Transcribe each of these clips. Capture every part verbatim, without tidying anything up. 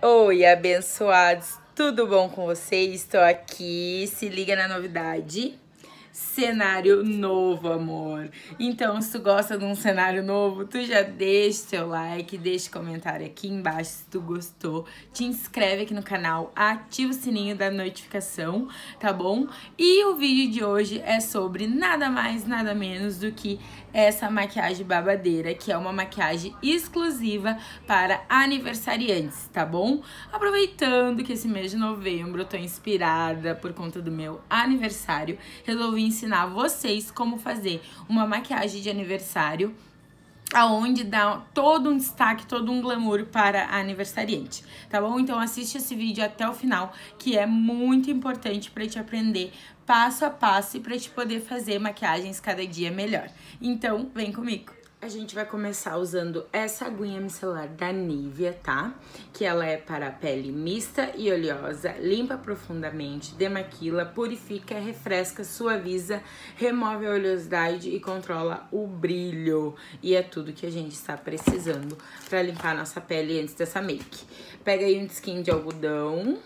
Oi, abençoados, tudo bom com vocês? Estou aqui, se liga na novidade. Cenário novo, amor. Então, se tu gosta de um cenário novo, tu já deixa seu like, deixa comentário aqui embaixo se tu gostou. Te inscreve aqui no canal, ativa o sininho da notificação, tá bom? E o vídeo de hoje é sobre nada mais, nada menos do que essa maquiagem babadeira, que é uma maquiagem exclusiva para aniversariantes, tá bom? Aproveitando que esse mês de novembro eu tô inspirada por conta do meu aniversário, resolvi ensinar vocês como fazer uma maquiagem de aniversário aonde dá todo um destaque, todo um glamour para a aniversariante, tá bom? Então assiste esse vídeo até o final, que é muito importante para te aprender passo a passo e para te poder fazer maquiagens cada dia melhor. Então, vem comigo! A gente vai começar usando essa aguinha micelar da Nivea, tá? Que ela é para pele mista e oleosa, limpa profundamente, demaquila, purifica, refresca, suaviza, remove a oleosidade e controla o brilho. E é tudo que a gente está precisando para limpar a nossa pele antes dessa make. Pega aí um disquinho de algodão.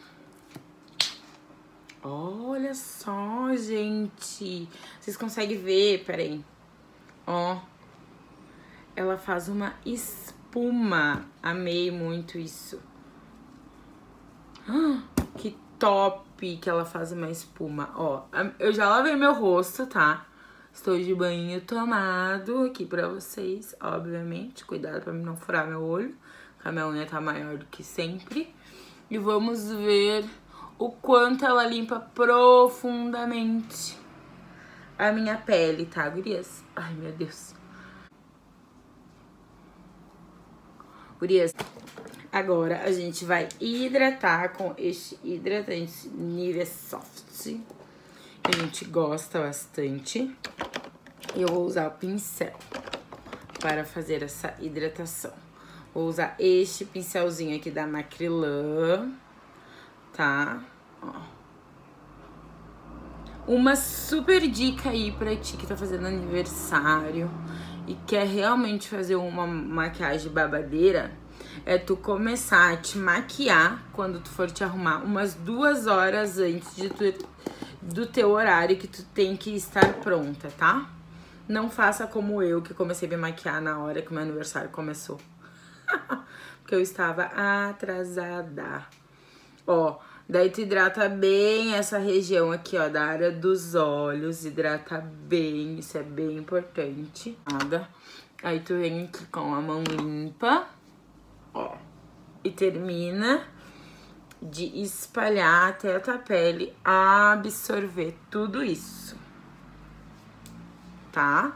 Olha só, gente. Vocês conseguem ver? Peraí. Ó. Ela faz uma espuma. Amei muito isso. Ah, que top que ela faz uma espuma. Ó, eu já lavei meu rosto, tá? Estou de banho tomado aqui pra vocês, obviamente. Cuidado pra não furar meu olho, porque a minha unha tá maior do que sempre. E vamos ver o quanto ela limpa profundamente a minha pele, tá, gurias? Ai, meu Deus. Gurias, agora a gente vai hidratar com este hidratante Nivea Soft, que a gente gosta bastante. E eu vou usar o pincel para fazer essa hidratação. Vou usar este pincelzinho aqui da Macrylan, tá? Ó. Uma super dica aí pra ti que tá fazendo aniversário e quer realmente fazer uma maquiagem babadeira, é tu começar a te maquiar quando tu for te arrumar umas duas horas antes de tu, do teu horário que tu tem que estar pronta, tá? Não faça como eu, que comecei a me maquiar na hora que o meu aniversário começou. Porque eu estava atrasada. Ó, daí tu hidrata bem essa região aqui, ó, da área dos olhos. Hidrata bem, isso é bem importante. Nada. Aí tu vem aqui com a mão limpa, ó. E termina de espalhar até a tua pele absorver tudo isso. Tá?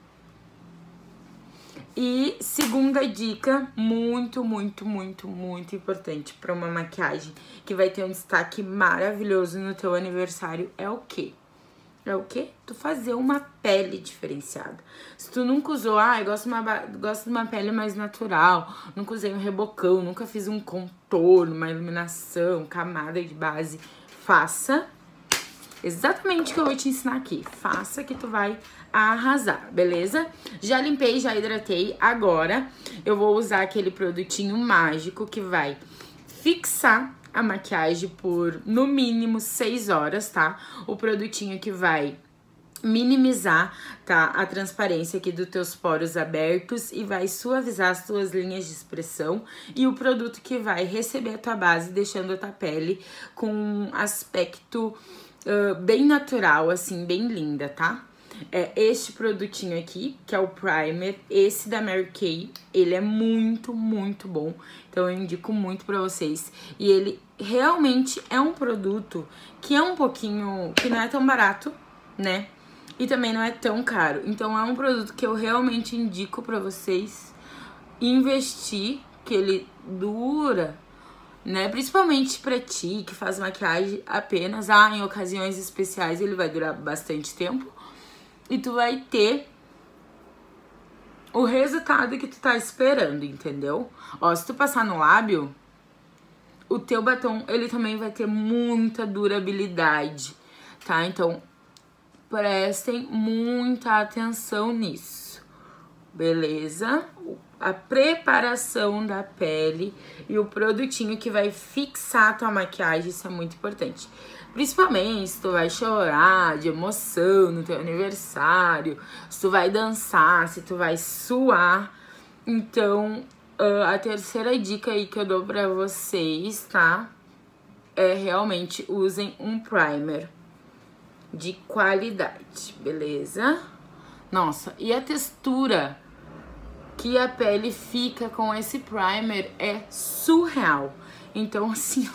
E segunda dica, muito, muito, muito, muito importante para uma maquiagem que vai ter um destaque maravilhoso no teu aniversário é o quê? É o quê? Tu fazer uma pele diferenciada. Se tu nunca usou, ah, eu gosto de, uma, gosto de uma pele mais natural, nunca usei um rebocão, nunca fiz um contorno, uma iluminação, camada de base, faça exatamente o que eu vou te ensinar aqui. Faça que tu vai arrasar, beleza? Já limpei, já hidratei. Agora eu vou usar aquele produtinho mágico que vai fixar a maquiagem por no mínimo seis horas, tá? O produtinho que vai minimizar, tá, a transparência aqui dos teus poros abertos e vai suavizar as tuas linhas de expressão, e o produto que vai receber a tua base, deixando a tua pele com um aspecto uh, bem natural, assim, bem linda, tá? É este produtinho aqui, que é o primer, esse da Mary Kay, ele é muito, muito bom, então eu indico muito pra vocês. E ele realmente é um produto que é um pouquinho, que não é tão barato, né? E também não é tão caro, então é um produto que eu realmente indico pra vocês investir, que ele dura, né? Principalmente pra ti, que faz maquiagem apenas, ah, em ocasiões especiais ele vai durar bastante tempo. E tu vai ter o resultado que tu tá esperando, entendeu? Ó, se tu passar no lábio, o teu batom, ele também vai ter muita durabilidade, tá? Então, prestem muita atenção nisso, beleza? a preparação da pele e o produtinho que vai fixar a tua maquiagem, isso é muito importante. Principalmente se tu vai chorar de emoção no teu aniversário, se tu vai dançar, se tu vai suar. Então, a terceira dica aí que eu dou pra vocês, tá? É realmente usem um primer de qualidade, beleza? Nossa, e a textura que a pele fica com esse primer é surreal. Então, assim,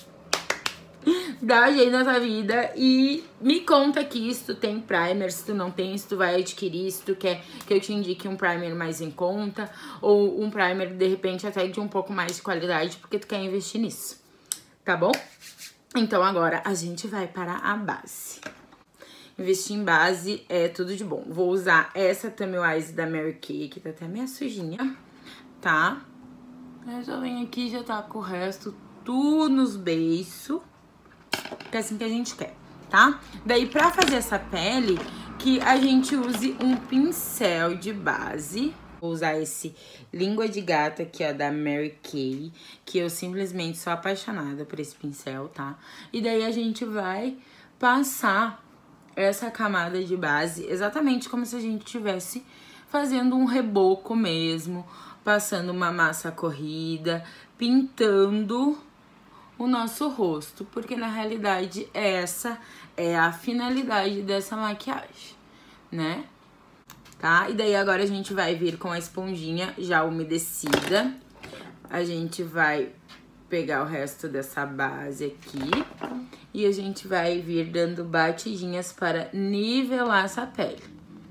dá jeito na tua vida e me conta aqui se tu tem primer, se tu não tem, se tu vai adquirir, se tu quer que eu te indique um primer mais em conta ou um primer, de repente, até de um pouco mais de qualidade, porque tu quer investir nisso, tá bom? Então, agora a gente vai para a base. Investir em base é tudo de bom. Vou usar essa Tummy Wise da Mary Kay, que tá até meio sujinha, tá? Eu já venho aqui e já tá com o resto tudo nos beiços, que é assim que a gente quer, tá? Daí, pra fazer essa pele, que a gente use um pincel de base. Vou usar esse Língua de Gato aqui, ó, da Mary Kay, que eu simplesmente sou apaixonada por esse pincel, tá? E daí a gente vai passar essa camada de base exatamente como se a gente estivesse fazendo um reboco mesmo, passando uma massa corrida, pintando o nosso rosto, porque na realidade essa é a finalidade dessa maquiagem, né? Tá? E daí agora a gente vai vir com a esponjinha já umedecida, a gente vai pegar o resto dessa base aqui e a gente vai vir dando batidinhas para nivelar essa pele,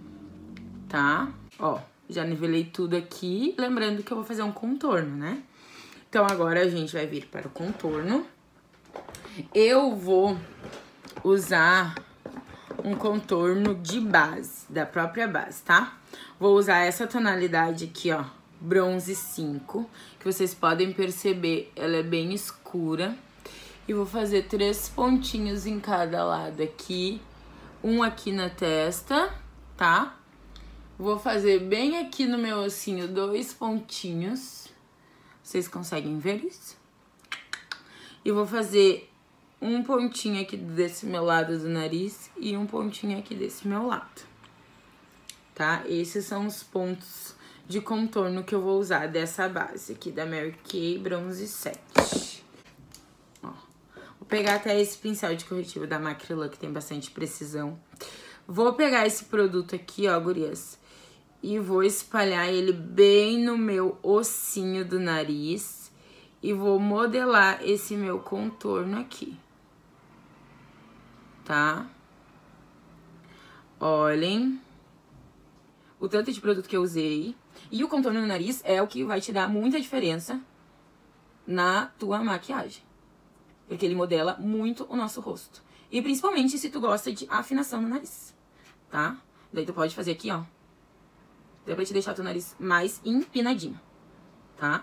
tá? Ó, já nivelei tudo aqui, lembrando que eu vou fazer um contorno, né? Então agora a gente vai vir para o contorno. Eu vou usar um contorno de base, da própria base, tá? Vou usar essa tonalidade aqui, ó, bronze cinco, que vocês podem perceber, ela é bem escura. E vou fazer três pontinhos em cada lado aqui, um aqui na testa, tá? Vou fazer bem aqui no meu ossinho dois pontinhos. Vocês conseguem ver isso? E vou fazer um pontinho aqui desse meu lado do nariz e um pontinho aqui desse meu lado, tá? Esses são os pontos de contorno que eu vou usar dessa base aqui da Mary Kay Bronze sete. Ó, vou pegar até esse pincel de corretivo da Macrylan, que tem bastante precisão. Vou pegar esse produto aqui, ó, gurias, e vou espalhar ele bem no meu ossinho do nariz e vou modelar esse meu contorno aqui, tá? Olhem o tanto de produto que eu usei. E o contorno no nariz é o que vai te dar muita diferença na tua maquiagem, porque ele modela muito o nosso rosto. E principalmente se tu gosta de afinação no nariz, tá? Daí tu pode fazer aqui, ó, dá pra te deixar teu nariz mais empinadinho, tá?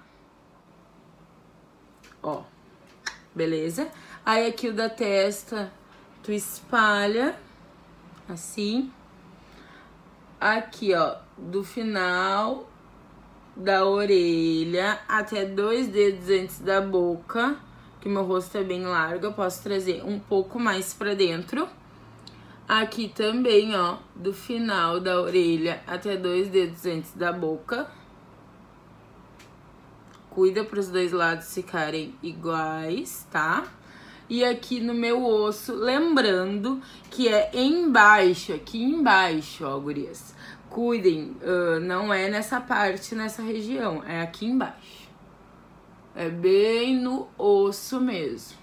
Ó, beleza? Aí aqui o da testa, tu espalha, assim. Aqui, ó, do final da orelha até dois dedos antes da boca, que meu rosto é bem largo, eu posso trazer um pouco mais pra dentro. Aqui também, ó, do final da orelha até dois dedos antes da boca. Cuida para os dois lados ficarem iguais, tá? E aqui no meu osso, lembrando que é embaixo, aqui embaixo, ó, gurias. Cuidem, uh, não é nessa parte, nessa região, é aqui embaixo. É bem no osso mesmo,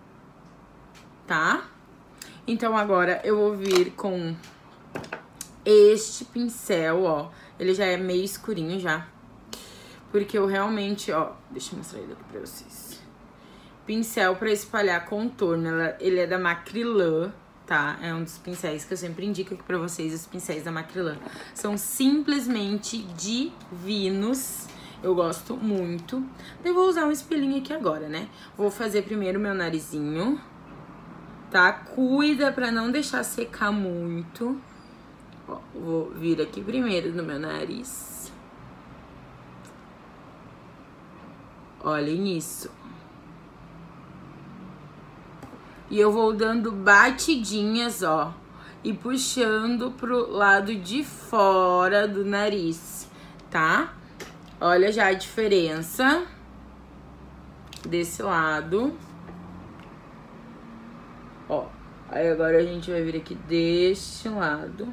tá? Então agora eu vou vir com este pincel, ó. Ele já é meio escurinho já. Porque eu realmente, ó, deixa eu mostrar ele aqui pra vocês. Pincel pra espalhar contorno, ele é da Macrylan, tá? É um dos pincéis que eu sempre indico aqui pra vocês, os pincéis da Macrylan. São simplesmente divinos, eu gosto muito. Eu vou usar um espelhinho aqui agora, né? Vou fazer primeiro meu narizinho, tá? Cuida pra não deixar secar muito. Ó, vou vir aqui primeiro no meu nariz. Olhem isso. E eu vou dando batidinhas, ó, e puxando pro lado de fora do nariz, tá? Olha já a diferença desse lado. Ó, aí agora a gente vai vir aqui deste lado.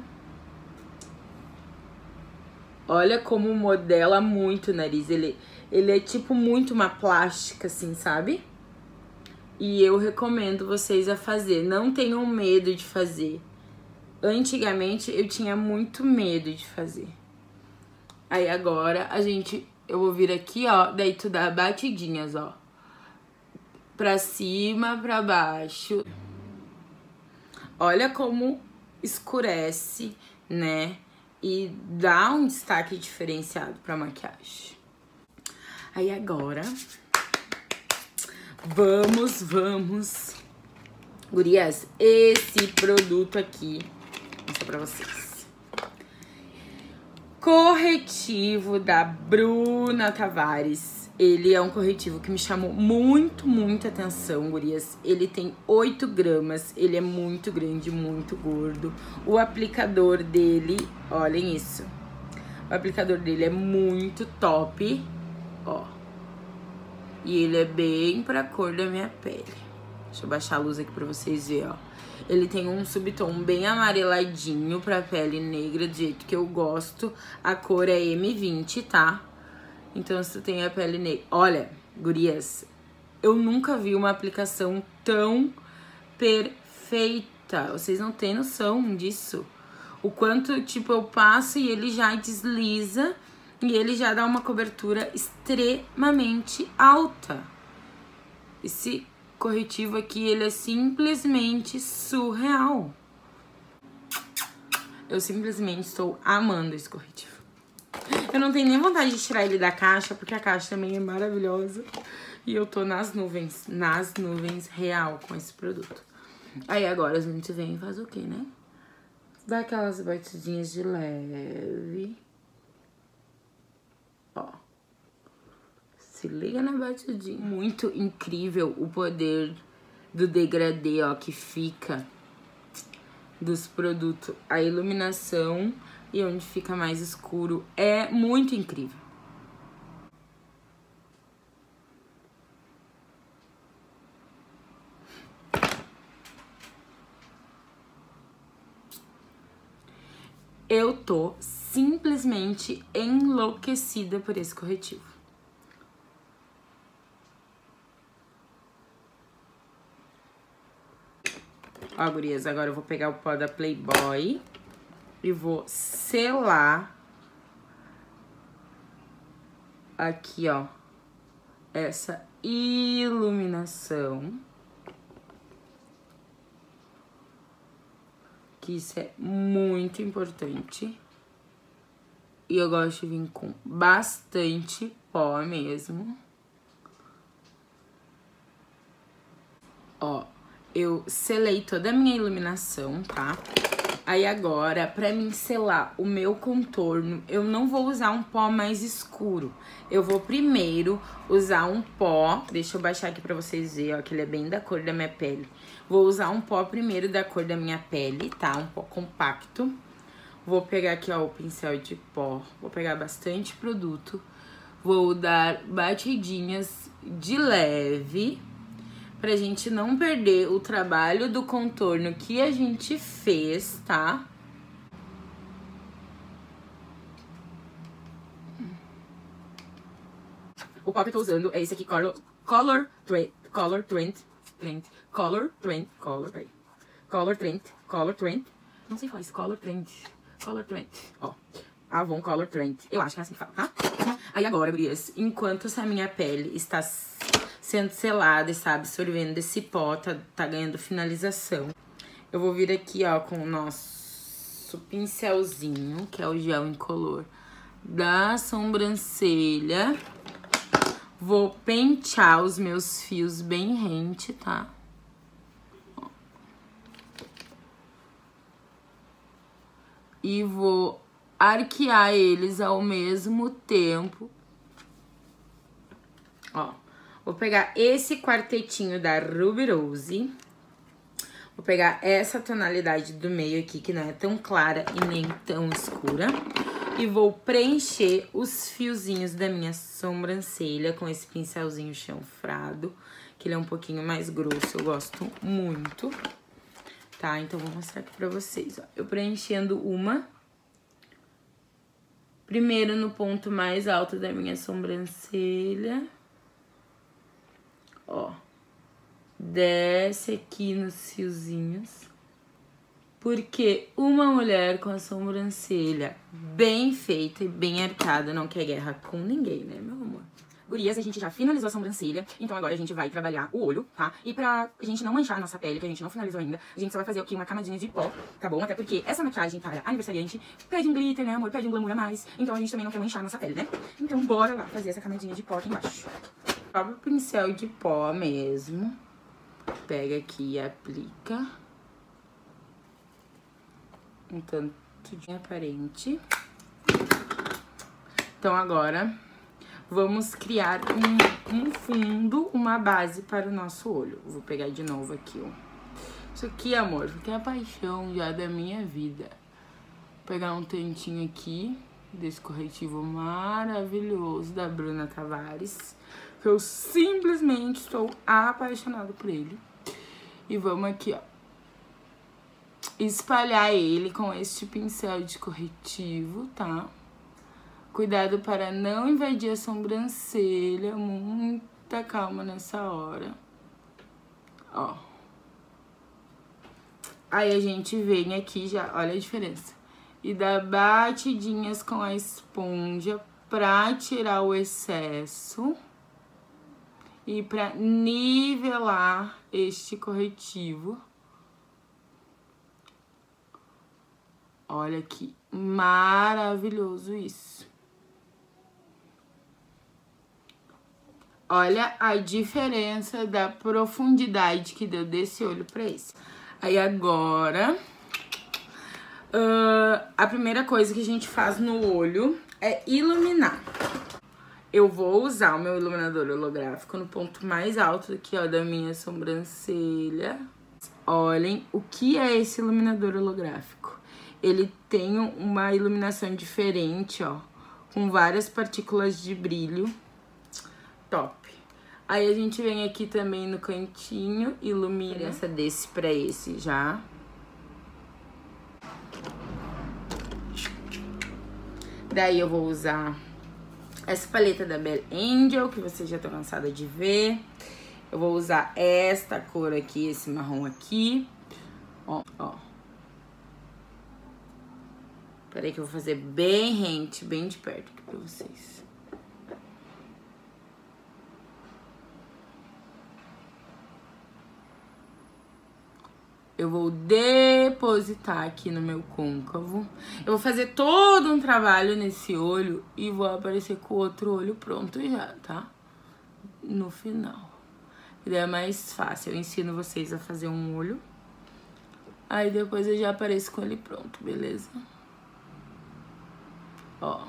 Olha como modela muito o nariz. Ele, ele é tipo muito uma plástica, assim, sabe? E eu recomendo vocês a fazer. Não tenham medo de fazer. Antigamente eu tinha muito medo de fazer. Aí agora a gente... Eu vou vir aqui, ó. Daí tu dá batidinhas, ó. Pra cima, pra baixo. Olha como escurece, né? E dá um destaque diferenciado pra maquiagem. Aí agora, vamos, vamos. Gurias, esse produto aqui, vou mostrar pra vocês. Corretivo da Bruna Tavares. Ele é um corretivo que me chamou muito, muita atenção, gurias. Ele tem oito gramas, ele é muito grande, muito gordo. O aplicador dele, olhem isso. O aplicador dele é muito top, ó. E ele é bem pra cor da minha pele. Deixa eu baixar a luz aqui pra vocês verem, ó. Ele tem um subtom bem amareladinho pra pele negra, do jeito que eu gosto. A cor é M vinte, tá? Então, se tu tem a pele negra... Olha, gurias, eu nunca vi uma aplicação tão perfeita. Vocês não têm noção disso. O quanto, tipo, eu passo e ele já desliza e ele já dá uma cobertura extremamente alta. Esse corretivo aqui, ele é simplesmente surreal. Eu simplesmente estou amando esse corretivo. Eu não tenho nem vontade de tirar ele da caixa, porque a caixa também é maravilhosa. E eu tô nas nuvens, nas nuvens real com esse produto. Aí agora a gente vem e faz o quê, né? Dá aquelas batidinhas de leve. Ó. Se liga na batidinha. Muito incrível o poder do degradê, ó, que fica dos produtos. A iluminação... E onde fica mais escuro é muito incrível. Eu tô simplesmente enlouquecida por esse corretivo. Ó, gurias, agora eu vou pegar o pó da Playboy e vou selar aqui, ó, essa iluminação. Que isso é muito importante. E eu gosto de vir com bastante pó mesmo. Ó, eu selei toda a minha iluminação, tá? Aí agora, pra mim selar o meu contorno, eu não vou usar um pó mais escuro. Eu vou primeiro usar um pó, deixa eu baixar aqui pra vocês verem, ó, que ele é bem da cor da minha pele. Vou usar um pó primeiro da cor da minha pele, tá? Um pó compacto. Vou pegar aqui, ó, o pincel de pó, vou pegar bastante produto. Vou dar batidinhas de leve, pra gente não perder o trabalho do contorno que a gente fez, tá? O pó que eu tô usando é esse aqui, Color, Color Trend, Color Trend, Trend, Color Trend, Color Trend, Color Trend, Color Trend, não sei falar isso, Color Trend, Color Trend, ó, Avon Color Trend, eu acho que é assim que fala, tá? Aí agora, gurias, enquanto essa minha pele está sendo selada, está absorvendo esse pó, tá, tá ganhando finalização. Eu vou vir aqui, ó, com o nosso pincelzinho, que é o gel incolor da sobrancelha. Vou pentear os meus fios bem rente, tá? E vou arquear eles ao mesmo tempo. Ó, vou pegar esse quartetinho da Ruby Rose. Vou pegar essa tonalidade do meio aqui, que não é tão clara e nem tão escura. E vou preencher os fiozinhos da minha sobrancelha com esse pincelzinho chanfrado, que ele é um pouquinho mais grosso, eu gosto muito. Tá, então vou mostrar aqui pra vocês, ó. Eu preenchendo uma. Primeiro no ponto mais alto da minha sobrancelha. Ó. Desce aqui nos fiozinhos. Porque uma mulher com a sobrancelha bem feita e bem arcada não quer guerra com ninguém, né, meu amor? Gurias, a gente já finalizou a sobrancelha, então agora a gente vai trabalhar o olho, tá? E pra gente não manchar a nossa pele, que a gente não finalizou ainda, a gente só vai fazer aqui uma camadinha de pó, tá bom? Até porque essa maquiagem para aniversariante pede um glitter, né, amor? Pede um glamour a mais, então a gente também não quer manchar a nossa pele, né? Então bora lá fazer essa camadinha de pó aqui embaixo. Sobe o pincel de pó mesmo. Pega aqui e aplica. Um tanto de aparente. Então, agora, vamos criar um, um fundo, uma base para o nosso olho. Vou pegar de novo aqui, ó. Isso aqui, amor, porque é a paixão já da minha vida. Vou pegar um tantinho aqui desse corretivo maravilhoso da Bruna Tavares, que eu simplesmente estou apaixonada por ele. E vamos aqui, ó, espalhar ele com este pincel de corretivo, tá? Cuidado para não invadir a sobrancelha, muita calma nessa hora. Ó. Aí a gente vem aqui já, olha a diferença. E dá batidinhas com a esponja pra tirar o excesso. E pra nivelar este corretivo. Olha que maravilhoso isso. Olha a diferença da profundidade que deu desse olho pra esse. Aí agora, uh, a primeira coisa que a gente faz no olho é iluminar. Eu vou usar o meu iluminador holográfico no ponto mais alto aqui, ó, da minha sobrancelha. Olhem o que é esse iluminador holográfico. Ele tem uma iluminação diferente, ó, com várias partículas de brilho. Top. Aí a gente vem aqui também no cantinho, ilumina essa desse pra esse já. Daí eu vou usar essa paleta da Belle Angel, que você já tá cansada de ver. Eu vou usar esta cor aqui, esse marrom aqui. Ó, ó. Peraí que eu vou fazer bem rente, bem de perto aqui pra vocês. Eu vou depositar aqui no meu côncavo. Eu vou fazer todo um trabalho nesse olho e vou aparecer com o outro olho pronto já, tá? No final. E daí é mais fácil. Eu ensino vocês a fazer um olho. Aí depois eu já apareço com ele pronto, beleza? Ó.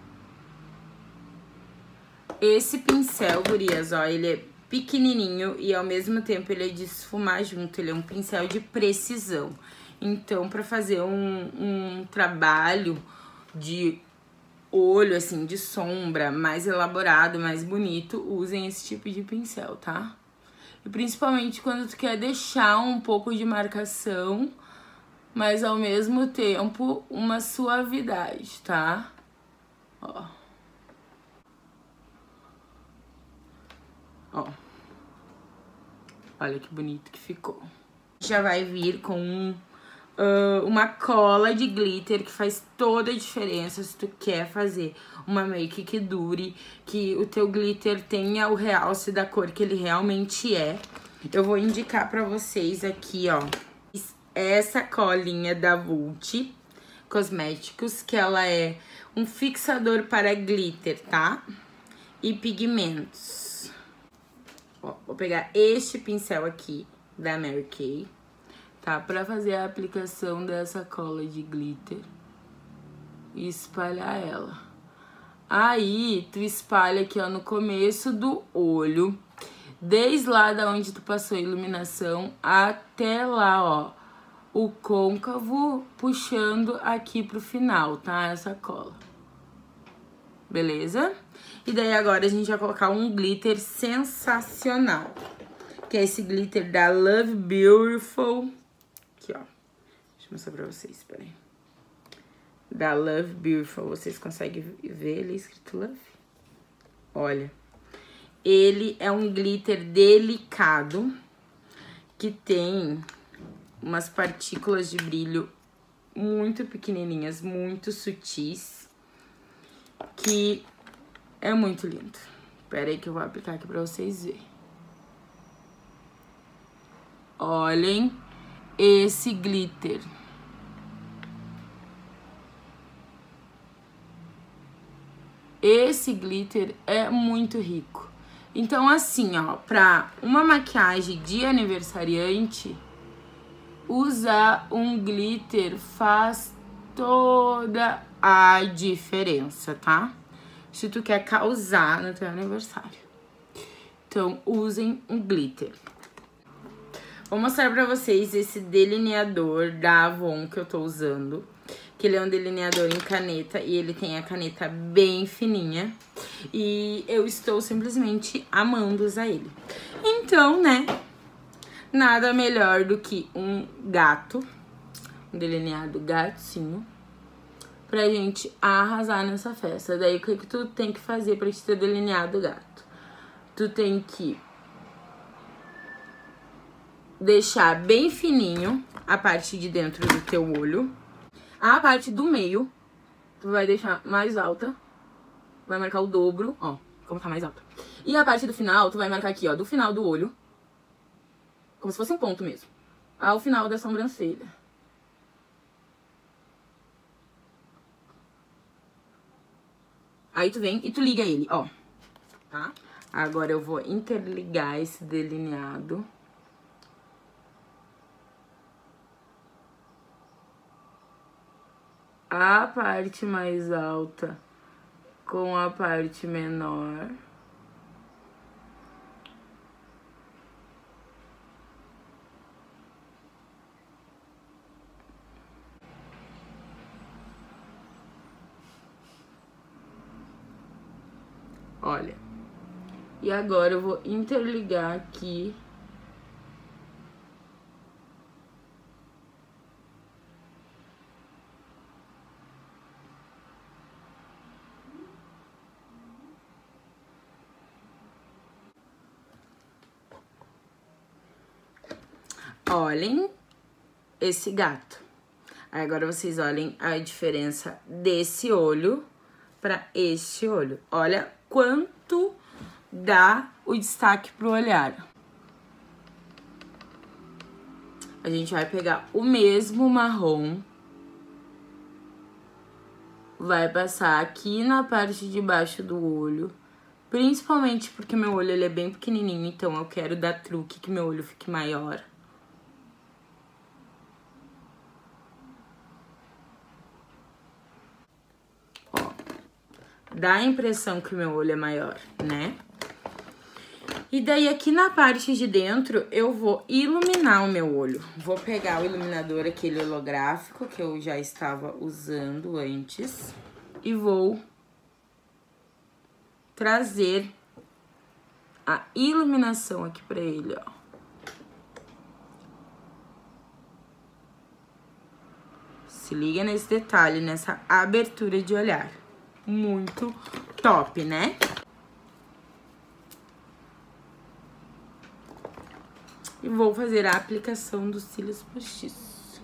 Esse pincel, gurias, ó, ele é pequenininho e ao mesmo tempo ele é de esfumar junto, ele é um pincel de precisão. Então, pra fazer um, um trabalho de olho, assim, de sombra, mais elaborado, mais bonito, usem esse tipo de pincel, tá? E principalmente quando tu quer deixar um pouco de marcação, mas ao mesmo tempo uma suavidade, tá? Ó. Ó. Olha que bonito que ficou. Já vai vir com uh, uma cola de glitter que faz toda a diferença se tu quer fazer uma make que dure, que o teu glitter tenha o realce da cor que ele realmente é. Eu vou indicar pra vocês aqui, ó, essa colinha da Vult Cosméticos, que ela é um fixador para glitter, tá? E pigmentos. Ó, vou pegar este pincel aqui da Mary Kay, tá? Pra fazer a aplicação dessa cola de glitter e espalhar ela. Aí, tu espalha aqui, ó, no começo do olho, desde lá da onde tu passou a iluminação até lá, ó, o côncavo puxando aqui pro final, tá? Essa cola. Beleza? E daí agora a gente vai colocar um glitter sensacional, que é esse glitter da Love Beautiful. Aqui, ó. Deixa eu mostrar pra vocês, peraí. Da Love Beautiful, vocês conseguem ver ele escrito Love? Olha, ele é um glitter delicado, que tem umas partículas de brilho muito pequenininhas, muito sutis, que é muito lindo. Espera aí que eu vou aplicar aqui pra vocês verem. Olhem esse glitter. Esse glitter é muito rico. Então, assim, ó, pra uma maquiagem de aniversariante, usar um glitter faz toda a diferença, tá? Se tu quer causar no teu aniversário. Então, usem um glitter. Vou mostrar pra vocês esse delineador da Avon que eu tô usando. Que ele é um delineador em caneta e ele tem a caneta bem fininha. E eu estou simplesmente amando usar ele. Então, né, nada melhor do que um gato, um delineado gatinho, pra gente arrasar nessa festa. Daí, o que, que tu tem que fazer pra te ter delineado gato? Tu tem que deixar bem fininho a parte de dentro do teu olho. A parte do meio, tu vai deixar mais alta. Vai marcar o dobro, ó, como tá mais alta. E a parte do final, tu vai marcar aqui, ó, do final do olho. Como se fosse um ponto mesmo. Ao final da sobrancelha. Aí tu vem e tu liga ele, ó. Tá? Agora eu vou interligar esse delineado. A parte mais alta com a parte menor. Olha. E agora eu vou interligar aqui. Olhem esse gato. Aí agora vocês olhem a diferença desse olho para este olho. Olha quanto dá o destaque pro olhar. A gente vai pegar o mesmo marrom, vai passar aqui na parte de baixo do olho, principalmente porque meu olho ele é bem pequenininho, então eu quero dar truque que meu olho fique maior. Dá a impressão que o meu olho é maior, né? E daí, aqui na parte de dentro, eu vou iluminar o meu olho. Vou pegar o iluminador, aquele holográfico, que eu já estava usando antes. E vou trazer a iluminação aqui pra ele, ó. Se liga nesse detalhe, nessa abertura de olhar. Muito top, né? E vou fazer a aplicação dos cílios postiços.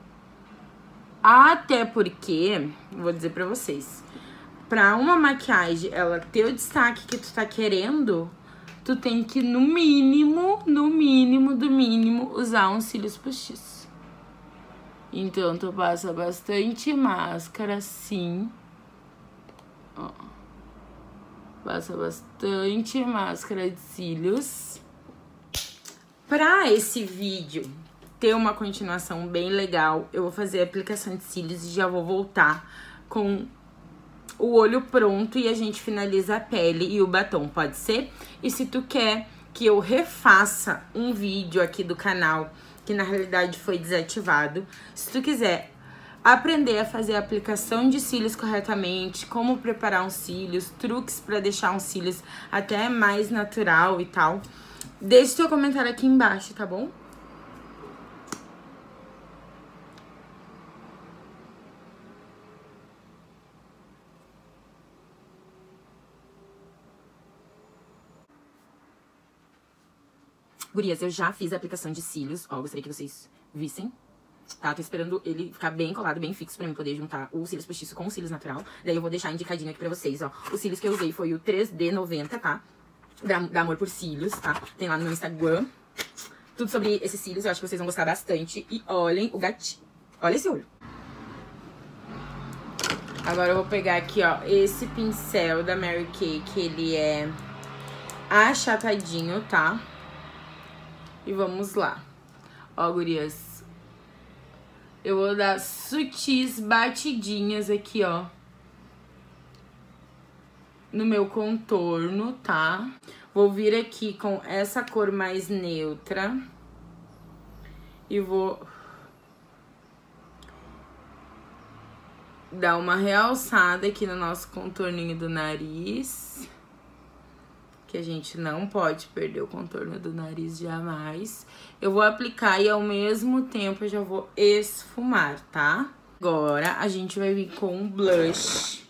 Até porque, vou dizer pra vocês, pra uma maquiagem, ela ter o destaque que tu tá querendo, tu tem que, no mínimo, no mínimo, do mínimo, usar uns cílios postiços. Então, tu passa bastante máscara, assim. Ó, passa bastante máscara de cílios. Pra esse vídeo ter uma continuação bem legal, eu vou fazer a aplicação de cílios e já vou voltar com o olho pronto e a gente finaliza a pele e o batom, pode ser? E se tu quer que eu refaça um vídeo aqui do canal, que na realidade foi desativado, se tu quiser aprender a fazer a aplicação de cílios corretamente, como preparar uns cílios, truques pra deixar uns cílios até mais natural e tal, deixe seu comentário aqui embaixo, tá bom? Gurias, eu já fiz a aplicação de cílios, ó, gostaria que vocês vissem. Tá, tô esperando ele ficar bem colado, bem fixo pra mim poder juntar o cílios postiço com o cílios natural. Daí eu vou deixar indicadinho aqui pra vocês, ó. Os cílios que eu usei foi o três D noventa, tá? Da, da Amor por Cílios, tá? Tem lá no meu Instagram. Tudo sobre esses cílios, eu acho que vocês vão gostar bastante. E olhem o gatinho. Olha esse olho. Agora eu vou pegar aqui, ó, esse pincel da Mary Kay, que ele é achatadinho, tá? E vamos lá. Ó, gurias. Eu vou dar sutis batidinhas aqui, ó, no meu contorno, tá? Vou vir aqui com essa cor mais neutra e vou dar uma realçada aqui no nosso contorninho do nariz, que a gente não pode perder o contorno do nariz jamais. Eu vou aplicar e ao mesmo tempo eu já vou esfumar, tá? Agora a gente vai vir com um blush.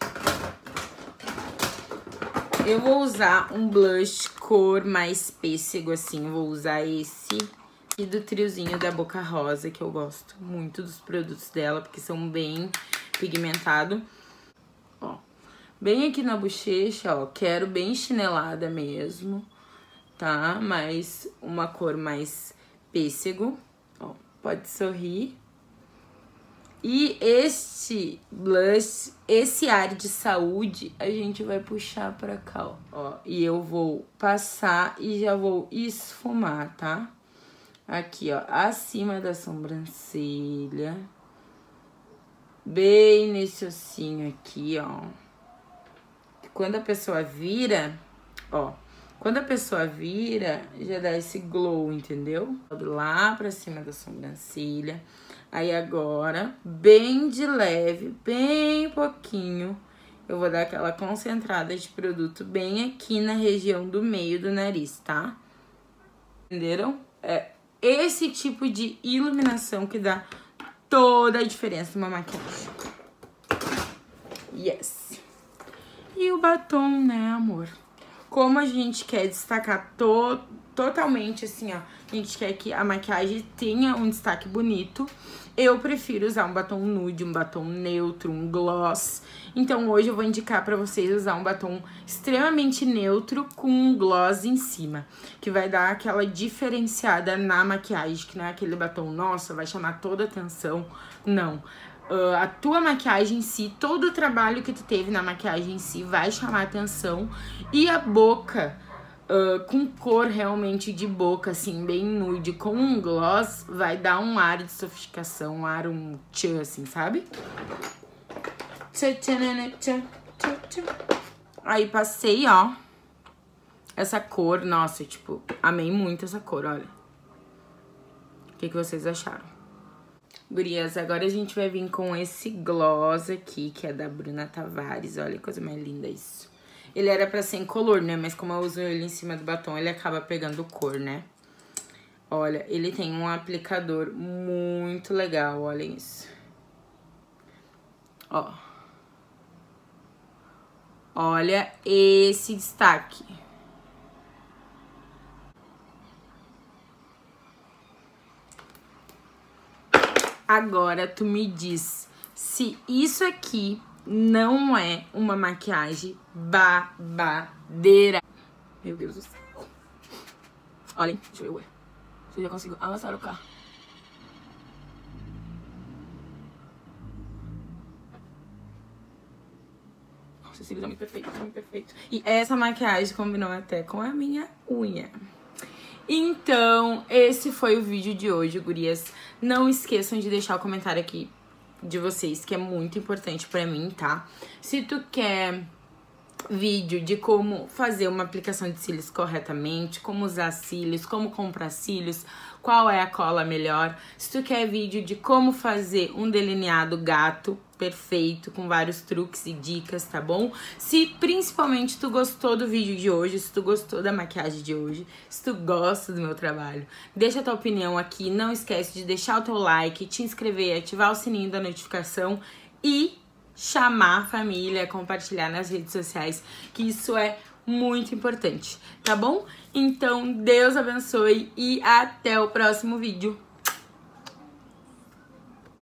Eu vou usar um blush cor mais pêssego, assim. Eu vou usar esse aqui do triozinho da Boca Rosa, que eu gosto muito dos produtos dela, porque são bem pigmentados. Ó. Bem aqui na bochecha, ó, quero bem chinelada mesmo, tá? Mas uma cor mais pêssego, ó, pode sorrir. E este blush, esse ar de saúde, a gente vai puxar pra cá, ó. ó. E eu vou passar e já vou esfumar, tá? Aqui, ó, acima da sobrancelha. Bem nesse ossinho aqui, ó. Quando a pessoa vira, ó, quando a pessoa vira, já dá esse glow, entendeu? Lá pra cima da sobrancelha. Aí agora, bem de leve, bem pouquinho, eu vou dar aquela concentrada de produto bem aqui na região do meio do nariz, tá? Entenderam? É esse tipo de iluminação que dá toda a diferença numa maquiagem. Yes! E o batom, né, amor? Como a gente quer destacar to totalmente, assim, ó, a gente quer que a maquiagem tenha um destaque bonito, eu prefiro usar um batom nude, um batom neutro, um gloss. Então, hoje eu vou indicar pra vocês usar um batom extremamente neutro com um gloss em cima, que vai dar aquela diferenciada na maquiagem, que não é aquele batom, nossa, vai chamar toda a atenção. Não. Uh, a tua maquiagem em si, todo o trabalho que tu teve na maquiagem em si vai chamar atenção. E a boca, uh, com cor realmente de boca, assim, bem nude, com um gloss, vai dar um ar de sofisticação, um ar, um tchan, assim, sabe? Aí passei, ó, essa cor, nossa, tipo, amei muito essa cor, olha. O que que vocês acharam? Gurias, agora a gente vai vir com esse gloss aqui, que é da Bruna Tavares. Olha que coisa mais linda isso. Ele era pra ser incolor, né? Mas como eu uso ele em cima do batom, ele acaba pegando cor, né? Olha, ele tem um aplicador muito legal, olhem isso. Ó. Olha esse destaque. Agora, tu me diz se isso aqui não é uma maquiagem babadeira. Meu Deus do céu. Olhem, deixa eu ver. Se eu já consigo avançar o carro. Nossa, esse cílio tá muito perfeito, tá muito perfeito. E essa maquiagem combinou até com a minha unha. Então, esse foi o vídeo de hoje, gurias. Não esqueçam de deixar o comentário aqui de vocês, que é muito importante pra mim, tá? Se tu quer vídeo de como fazer uma aplicação de cílios corretamente, como usar cílios, como comprar cílios, qual é a cola melhor. Se tu quer vídeo de como fazer um delineado gato perfeito, com vários truques e dicas, tá bom? Se principalmente tu gostou do vídeo de hoje, se tu gostou da maquiagem de hoje, se tu gosta do meu trabalho, deixa a tua opinião aqui, não esquece de deixar o teu like, te inscrever, ativar o sininho da notificação e chamar a família, compartilhar nas redes sociais, que isso é muito importante, tá bom? Então, Deus abençoe e até o próximo vídeo.